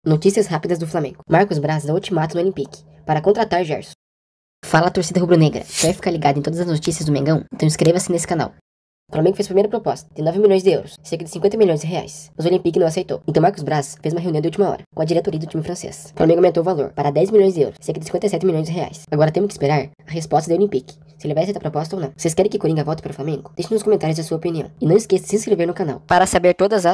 Notícias rápidas do Flamengo. Marcos Braz dá ultimato no Olympique para contratar Gerson. Fala, torcida rubro-negra. Quer ficar ligado em todas as notícias do Mengão? Então inscreva-se nesse canal. O Flamengo fez a primeira proposta, de 9 milhões de euros, cerca de 50 milhões de reais. Mas o Olympique não aceitou. Então Marcos Braz fez uma reunião de última hora com a diretoria do time francês. O Flamengo aumentou o valor para 10 milhões de euros, cerca de 57 milhões de reais. Agora temos que esperar a resposta do Olympique, se ele vai aceitar a proposta ou não. Vocês querem que Coringa volte para o Flamengo? Deixe nos comentários a sua opinião. E não esqueça de se inscrever no canal para saber todas as